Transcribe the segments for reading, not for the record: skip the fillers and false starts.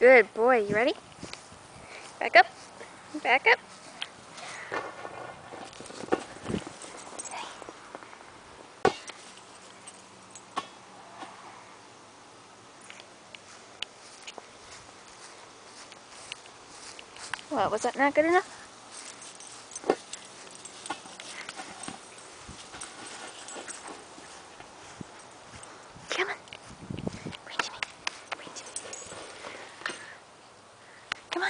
Good boy. You ready? Back up. Back up. What, was that not good enough? Come on. Bring to me. Bring to me. Come on.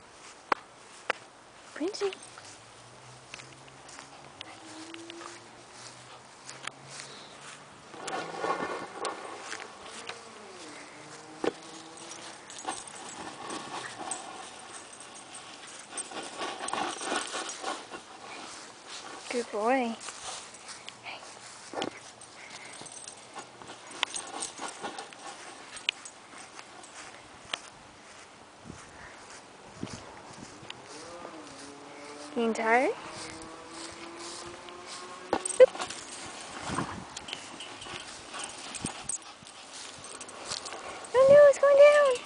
Bring to me. Good boy. Getting tired? Oop. Oh no, it's going down.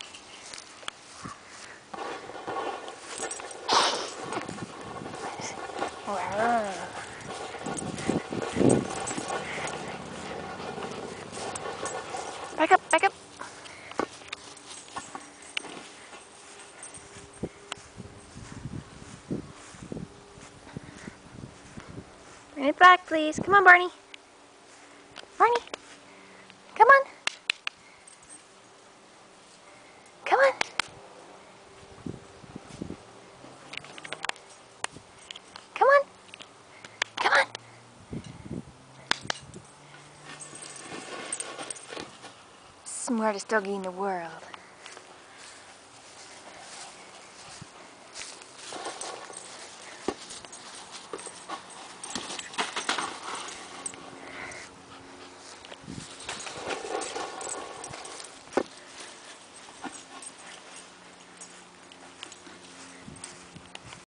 Wow. Back up, back up. Bring it back, please. Come on, Barney. Barney. Come on. Come on. Come on. Come on. Smartest doggy in the world.